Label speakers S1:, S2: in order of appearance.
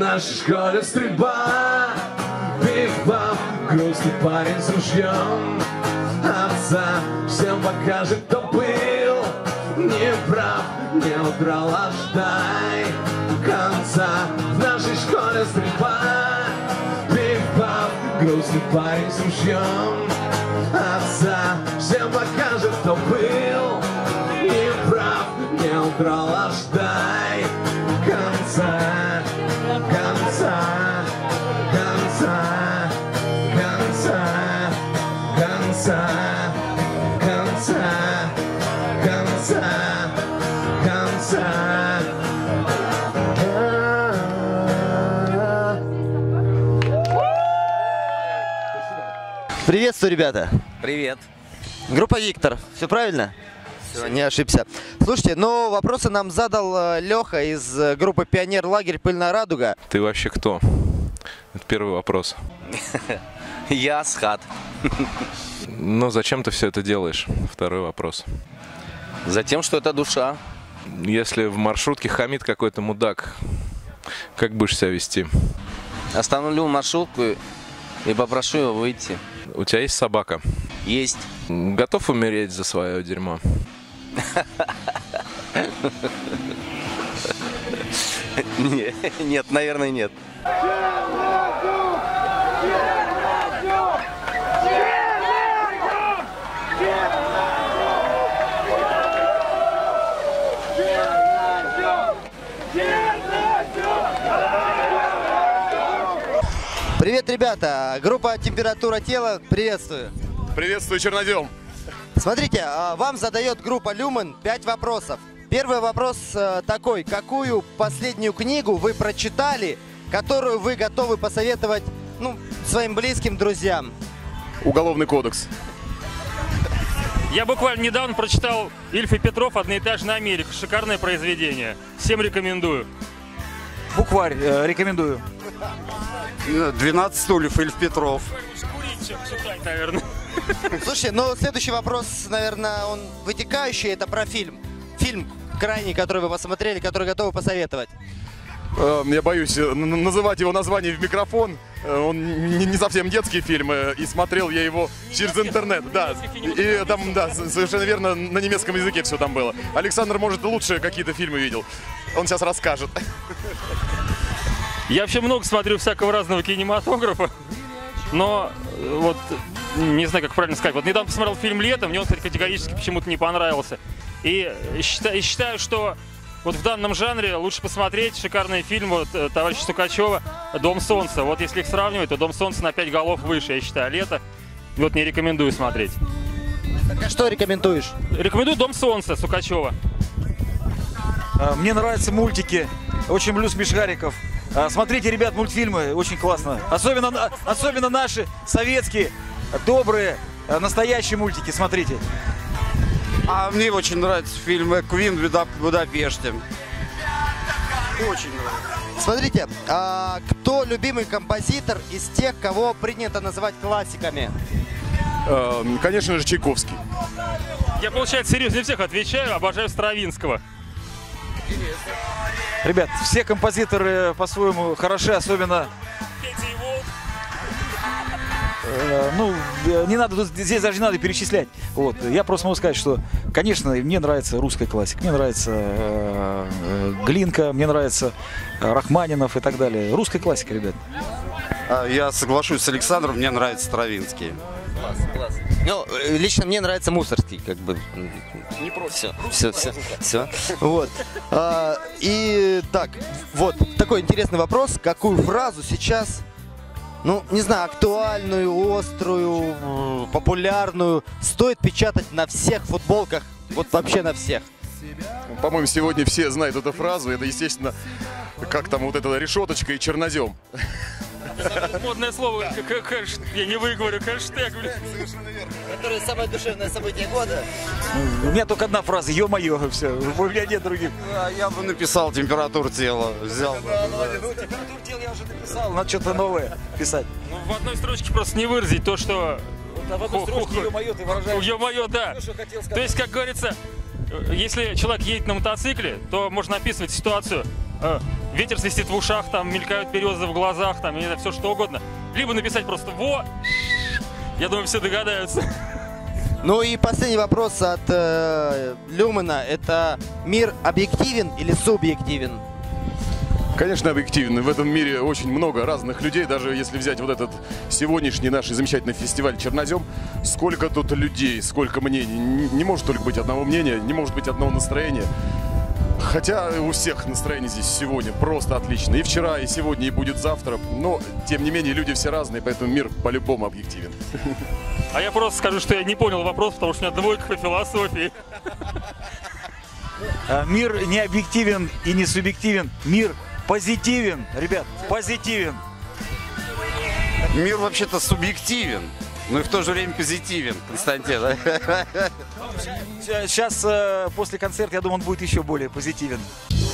S1: нашей школе стрельба, биф-баф, грустный парень с ружьем. Отца всем покажет, кто был неправ, не удрал, а ждай конца. В нашей школе стрельба, биф-баф, грустный парень с ружьем. Отца всем покажет, кто был неправ, не удрал, а ждай конца, конца, конца, конца, конца, конца, конца, конца.
S2: Приветствую, ребята.
S3: Привет.
S2: Группа Виктор. Все правильно? Все, не ошибся. Слушайте, ну вопросы нам задал Леха из группы Пионер Лагерь Пыльная Радуга.
S4: Ты вообще кто? Это первый вопрос.
S3: Я Асхат.
S4: Ну, зачем ты все это делаешь? Второй вопрос.
S3: Затем, что это душа.
S4: Если в маршрутке хамит какой-то мудак, как будешь себя вести?
S3: Остановлю маршрутку и попрошу его выйти.
S4: У тебя есть собака?
S3: Есть.
S4: Готов умереть за свое дерьмо?
S3: Нет, наверное, нет.
S2: Привет, ребята. Группа Температура Тела. Приветствую.
S5: Приветствую, Чернозем.
S2: Смотрите, вам задает группа Люмен 5 вопросов. Первый вопрос такой. Какую последнюю книгу вы прочитали, которую вы готовы посоветовать своим близким, друзьям?
S5: Уголовный кодекс.
S6: Я буквально недавно прочитал Ильф и Петров «Одноэтажная Америка». Шикарное произведение. Всем рекомендую.
S7: Букварь рекомендую.
S8: 12 стульев, Ильф Петров.
S6: Курить, чем читать, наверное.
S2: Слушайте, ну следующий вопрос, наверное, он вытекающий, это про фильм. Фильм крайний, который вы посмотрели, который готовы посоветовать.
S5: Я боюсь называть его название в микрофон. Он не совсем детский фильм, и смотрел я его через интернет. Да, и там, да, совершенно верно, на немецком языке все там было. Александр, может, лучше какие-то фильмы видел. Он сейчас расскажет.
S6: Я вообще много смотрю всякого разного кинематографа, но вот не знаю, как правильно сказать. Вот недавно посмотрел фильм «Лето», мне он, кстати, категорически почему-то не понравился. И считаю, что вот в данном жанре лучше посмотреть шикарный фильм вот, товарища Сукачева «Дом солнца». Вот если их сравнивать, то «Дом солнца» на 5 голов выше, я считаю. «Лето» вот не рекомендую смотреть.
S2: Так а что рекомендуешь?
S6: Рекомендую «Дом солнца» Сукачева.
S7: Мне нравятся мультики. Очень люблю смешариков. Смотрите, ребят, мультфильмы, очень классно. Особенно наши советские, добрые, настоящие мультики, смотрите.
S8: А мне очень нравится фильм «Квин в Будапеште». Очень нравится.
S2: Смотрите, кто любимый композитор из тех, кого принято называть классиками?
S5: Конечно же, Чайковский.
S6: Я, получается, серьезнее всех отвечаю, обожаю Стравинского.
S7: Ребят, все композиторы по-своему хороши, особенно... не надо, здесь даже не надо перечислять. Вот. Я просто могу сказать, что, конечно, мне нравится русская классика. Мне нравится Глинка, мне нравится Рахманинов и так далее. Русская классика, ребят.
S8: Я соглашусь с Александром, мне нравится Стравинский.
S3: Класс.
S2: Ну, лично мне нравится Мусорский, как бы.
S3: Не против.
S2: Все. Вот. И так, вот такой интересный вопрос. Какую фразу сейчас, не знаю, актуальную, острую, популярную стоит печатать на всех футболках? Вот вообще на всех.
S5: По-моему, сегодня все знают эту фразу. Это, естественно, как там вот эта решеточка и чернозем.
S6: Модное слово, я не выговорю, хэштег, блин.
S2: Которое самое душевное событие года.
S7: У меня только одна фраза, ё-моё, все, у меня нет других.
S8: Я бы написал «Температуру тела», взял бы.
S7: Температуру тела я уже написал, надо что-то новое писать.
S6: Ну, в одной строчке просто не выразить то, что...
S7: А в одной строчке ё-моё ты выражаешь.
S6: Ё-моё, да. То есть, как говорится, если человек едет на мотоцикле, то можно описывать ситуацию. ветер свистит в ушах, там мелькают березы в глазах, там, не знаю, все что угодно. Либо написать просто «во». Я думаю, все догадаются.
S2: Ну и последний вопрос от Люмена. Это мир объективен или субъективен?
S5: Конечно, объективно. В этом мире очень много разных людей. Даже если взять вот этот сегодняшний наш замечательный фестиваль «Чернозем», сколько тут людей, сколько мнений. Не может только быть одного мнения, не может быть одного настроения. Хотя у всех настроение здесь сегодня просто отлично. И вчера, и сегодня, и будет завтра. Но, тем не менее, люди все разные, поэтому мир по-любому объективен.
S6: А я просто скажу, что я не понял вопрос, потому что у меня двойка по философии.
S7: Мир не объективен и не субъективен. Мир позитивен, ребят, позитивен.
S8: Мир вообще-то субъективен, но и в то же время позитивен, Константин.
S7: Сейчас, после концерта, я думаю, он будет еще более позитивен.